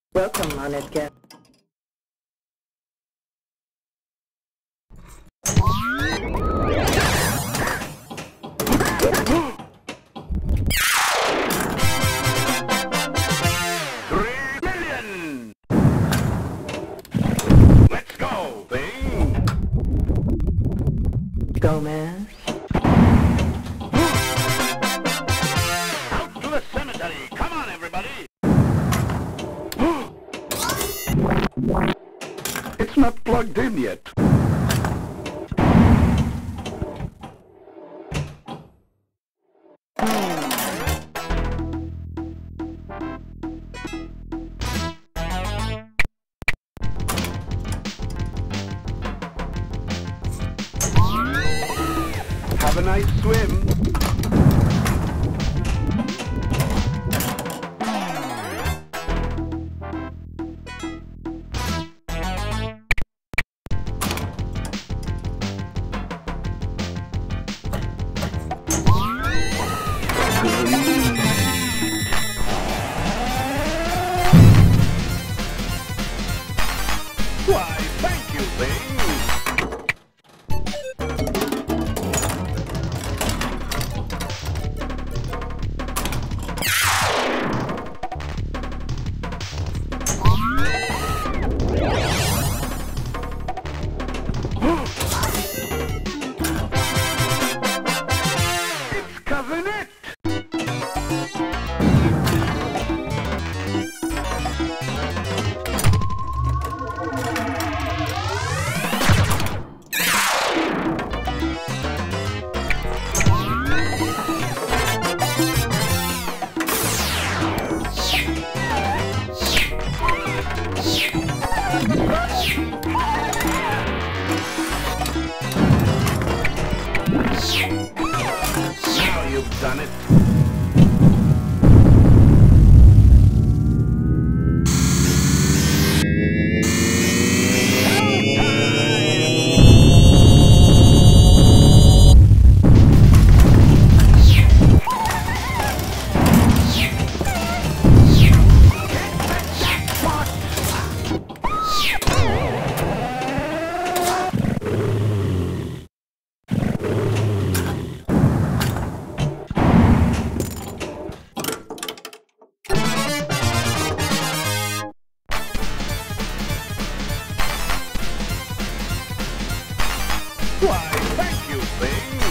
Welcome, honored guest. Gomez. Out to the cemetery! Come on, everybody! It's not plugged in yet. Have a nice swim. Why, thank you, Bing. It's Cousin It! Now you've done it. Why, thank you, Bing.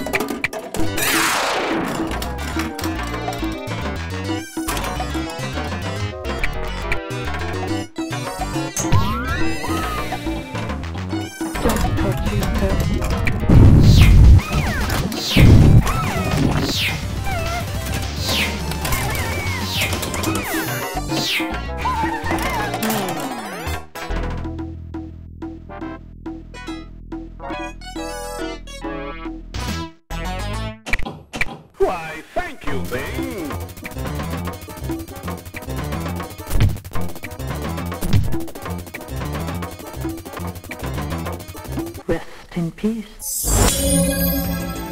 Don't touch you, Pep. Why, thank you, Bing. Rest in peace.